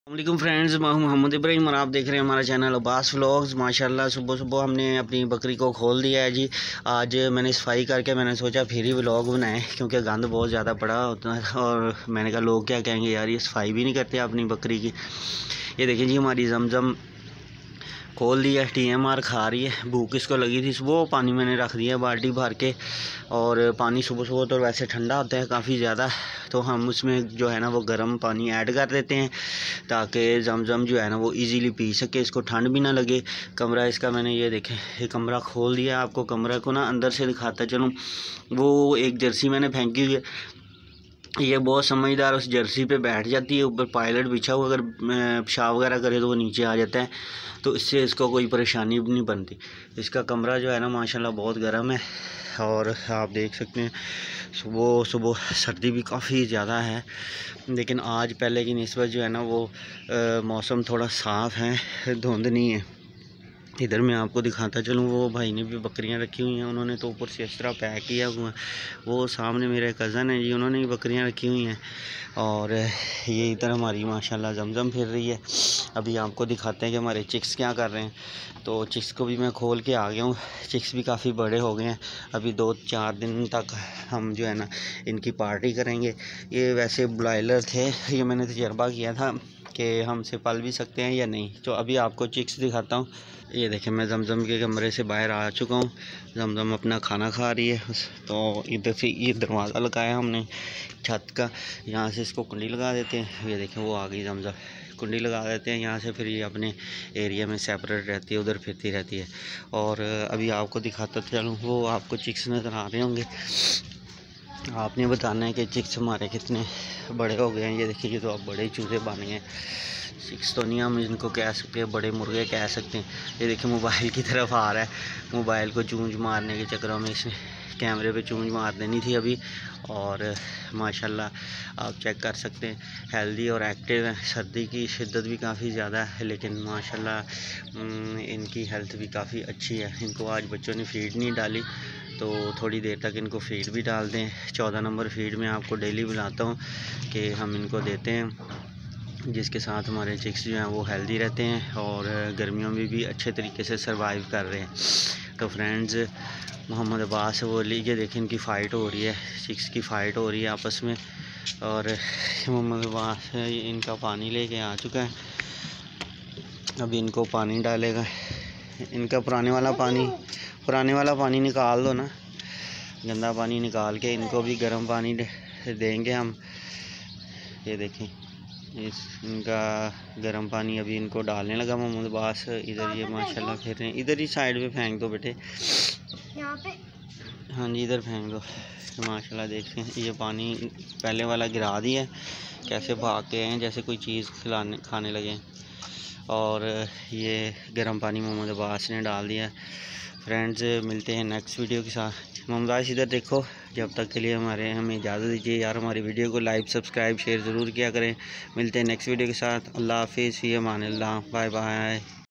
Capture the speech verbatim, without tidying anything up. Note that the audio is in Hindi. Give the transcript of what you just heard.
वालेकुम फ्रेंड्स, मैं हूं मोहम्मद इब्राहिम और आप देख रहे हैं हमारा चैनल अब्बास व्लॉग्स। माशाल्लाह सुबह सुबह हमने अपनी बकरी को खोल दिया है जी। आज मैंने सफाई करके मैंने सोचा फिर ही व्लॉग बनाएं क्योंकि गंद बहुत ज़्यादा पड़ा होता है और मैंने कहा लोग क्या कहेंगे, यार ये सफाई भी नहीं करते अपनी बकरी की। ये देखिए जी, हमारी जमजम खोल दिया, टी एम आर खा रही है। भूख इसको लगी थी, वो पानी मैंने रख दिया बाल्टी भर के। और पानी सुबह सुबह तो वैसे ठंडा होता है काफ़ी ज़्यादा, तो हम उसमें जो है ना वो गर्म पानी ऐड कर देते हैं ताकि जमजम जो है ना वो इजीली पी सके, इसको ठंड भी ना लगे। कमरा इसका मैंने ये देखें, ये कमरा खोल दिया। आपको कमरा को ना अंदर से दिखाता चलूँ। वो एक जर्सी मैंने फेंकी हुई है, ये बहुत समझदार उस जर्सी पे बैठ जाती है। ऊपर पायलट बिछा हुआ, अगर पेशाब वगैरह करे तो वो नीचे आ जाता है, तो इससे इसको कोई परेशानी भी नहीं बनती। इसका कमरा जो है ना माशाल्लाह बहुत गर्म है और आप देख सकते हैं सुबह सुबह सर्दी भी काफ़ी ज़्यादा है, लेकिन आज पहले की निस्बत जो है ना वो आ, मौसम थोड़ा साफ़ है, धुंध नहीं है। इधर मैं आपको दिखाता चलूँ, वो भाई ने भी बकरियां रखी हुई हैं, उन्होंने तो ऊपर से इस तरह पैक किया हुआ। वो सामने मेरे कज़न है जी, उन्होंने भी बकरियां रखी हुई हैं। और ये इधर हमारी माशाल्लाह जमजम फिर रही है। अभी आपको दिखाते हैं कि हमारे चिक्स क्या कर रहे हैं। तो चिक्स को भी मैं खोल के आ गया हूँ। चिक्स भी काफ़ी बड़े हो गए हैं। अभी दो चार दिन तक हम जो है ना इनकी पार्टी करेंगे। ये वैसे ब्रॉयलर थे, ये मैंने तजर्बा किया था कि हमसे पल भी सकते हैं या नहीं। तो अभी आपको चिक्स दिखाता हूँ। ये देखें, मैं जमजम के कमरे से बाहर आ चुका हूँ। जमजम अपना खाना खा रही है। तो इधर से ये दरवाज़ा लगाया हमने छत का, यहाँ से इसको कुंडी लगा देते हैं। ये देखें वो आ गई जमजम, कुंडी लगा देते हैं यहाँ से, फिर ये अपने एरिया में सेपरेट रहती है, उधर फिरती रहती है। और अभी आपको दिखाता चलूँ, वो आपको चिक्स नज़र आ रहे होंगे। आपने बताना है कि चिक्स हमारे कितने बड़े हो गए हैं। ये देखिए, ये तो आप बड़े चूजे बन गए हैं। चिक्स तो नहीं हम इनको कह सकते, बड़े मुर्गे कह सकते हैं। ये देखिए मोबाइल की तरफ आ रहा है, मोबाइल को चूंज मारने के चक्करों में इसने कैमरे पे चूंज मार देनी थी अभी। और माशाल्लाह आप चेक कर सकते हैं, हेल्दी और एक्टिव है। सर्दी की शिद्दत भी काफ़ी ज़्यादा है, लेकिन माशाल्लाह इनकी हेल्थ भी काफ़ी अच्छी है। इनको आज बच्चों ने फीड नहीं डाली, तो थोड़ी देर तक इनको फीड भी डाल दें। चौदह नंबर फीड में आपको डेली बुलाता हूँ कि हम इनको देते हैं, जिसके साथ हमारे चिक्स जो हैं वो हेल्दी रहते हैं और गर्मियों में भी अच्छे तरीके से सरवाइव कर रहे हैं। तो फ्रेंड्स, मोहम्मद अब्बास वो लीजिए देखें, इनकी फ़ाइट हो रही है, चिक्स की फ़ाइट हो रही है आपस में। और मोहम्मद अब्बास इनका पानी लेके आ चुका है, अभी इनको पानी डालेगा। इनका पुराने वाला पानी पुराने वाला पानी निकाल दो ना, गंदा पानी निकाल के इनको भी गर्म पानी देंगे हम। ये देखें, इस इनका गर्म पानी अभी इनको डालने लगा मोहम्मद अब्बास। इधर ये माशाल्लाह फिर रहे हैं, इधर ही साइड पे फेंक दो बेटे, यहाँ पे। हाँ जी, इधर फेंक दो। माशाल्लाह देखते हैं, ये पानी पहले वाला गिरा दिया, कैसे भाग के हैं जैसे कोई चीज़ खिलाने खाने लगे। और ये गर्म पानी मोहम्मद अब्बास ने डाल दिया। फ्रेंड्स, मिलते हैं नेक्स्ट वीडियो के साथ। मोहम्मद इधर देखो, जब तक के लिए हमारे हमें इजाज़त दीजिए यार। हमारी वीडियो को लाइक सब्सक्राइब शेयर ज़रूर किया करें। मिलते हैं नेक्स्ट वीडियो के साथ। अल्लाह हाफिज़, फ़ी अमान अल्लाह, बाय बाय।